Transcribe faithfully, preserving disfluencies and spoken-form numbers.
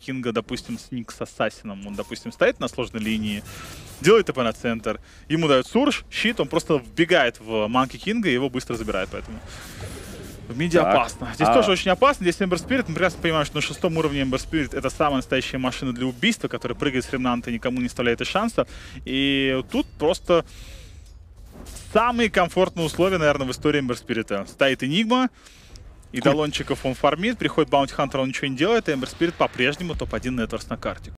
Кинга, допустим, с Ник с Ассасином. Он, допустим, стоит на сложной линии, делает ТП на центр, ему дают сурж, щит, он просто вбегает в Манки Кинга и его быстро забирает, поэтому... В миде так. опасно. Здесь а... тоже очень опасно. Здесь Ember Spirit. Мы прекрасно понимаем, что на шестом уровне Ember Spirit это самая настоящая машина для убийства, которая прыгает с ремнанта и никому не оставляет и шанса. И тут просто самые комфортные условия, наверное, в истории Ember Spirit. Стоит Энигма, и Далончиков он фармит, приходит Баунти Хантер, он ничего не делает, и Ember Spirit по-прежнему топ один нетворс на карте.